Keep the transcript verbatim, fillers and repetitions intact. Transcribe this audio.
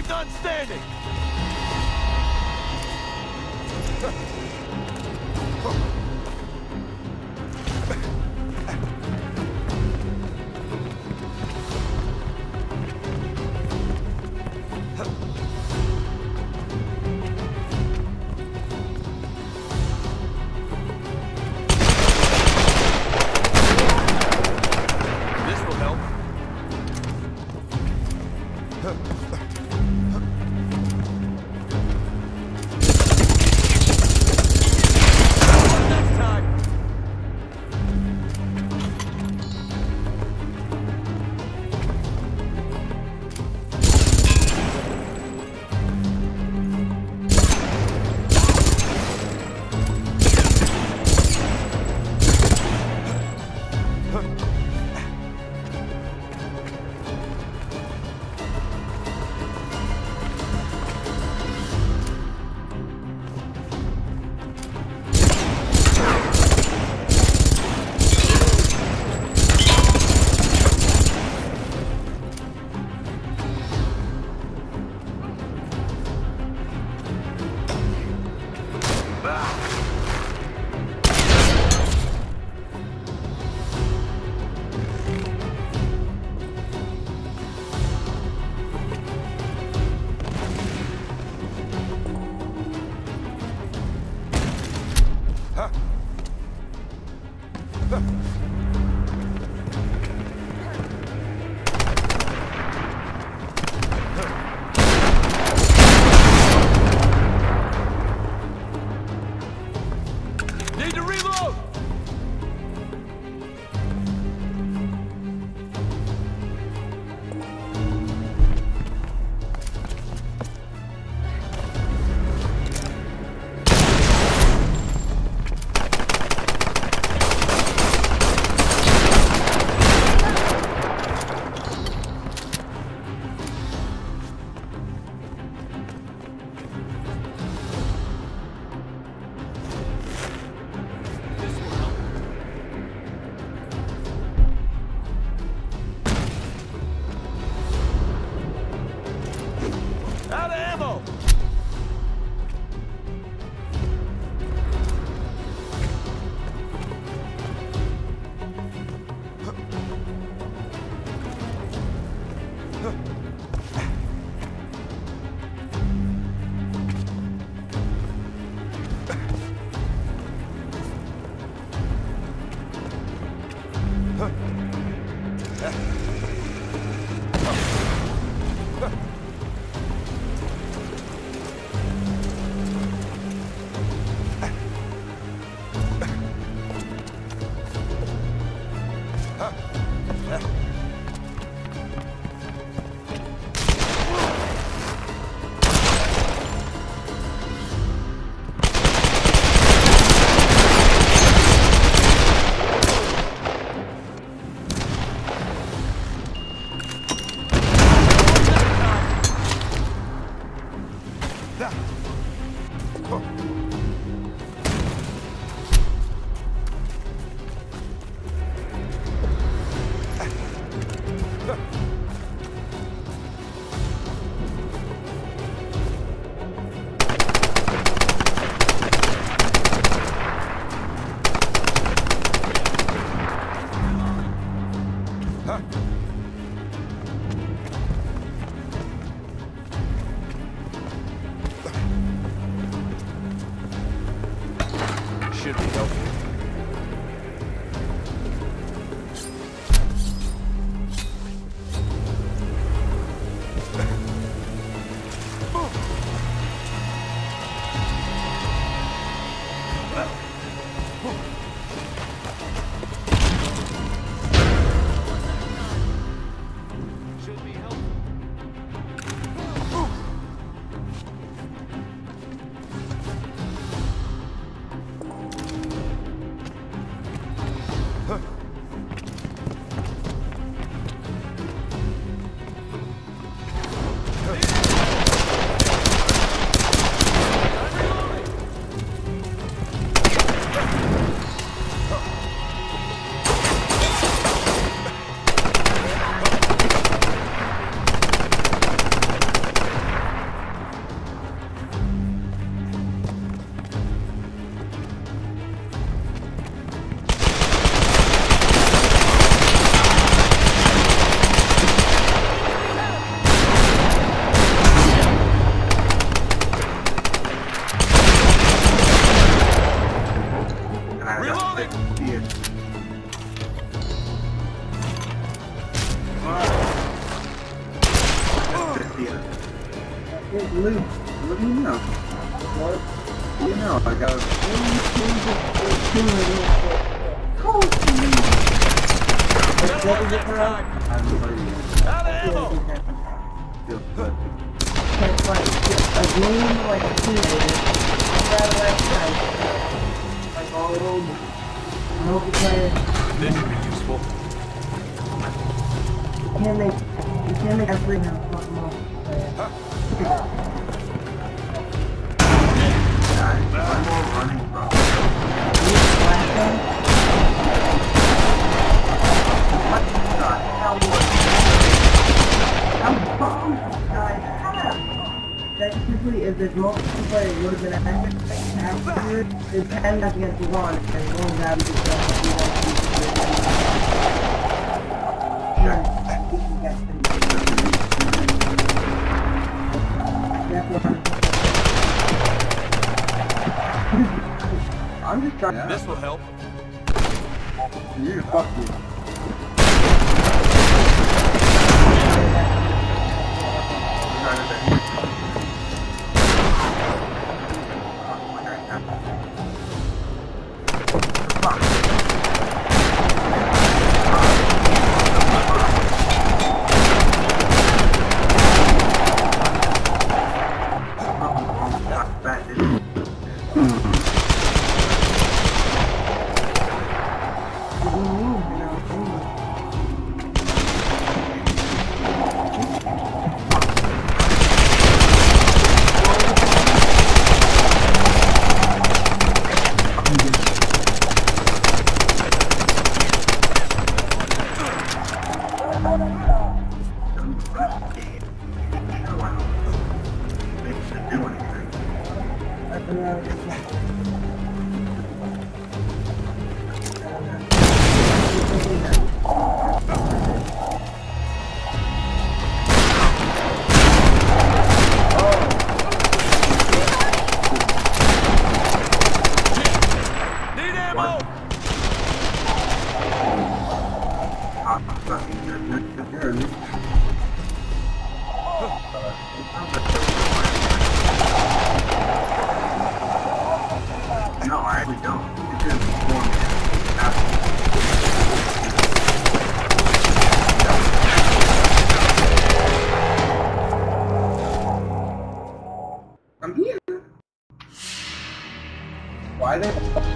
done standing! Need to reload! Out of ammo! Should be helpful. Hey, Luke, what do you know? What? You know, I got a Cold What was it, bro? I'm sorry. Out of ammo! Feels good. It's like a game like a teenager. That last night. Like all old multiplayer. This should be useful. You can't make you can't make every now fucking multiplayer. Huh? One more running, bro. You flash them? What the hell was that? How bomb guys have? Technically, if there's multiplayer, it would have been accurate. After it's ten against one, and one guy would just and we can get them. That's what I'm just trying. This will help. You fuck you. No, I actually don't. It's just one. I'm here. Why they?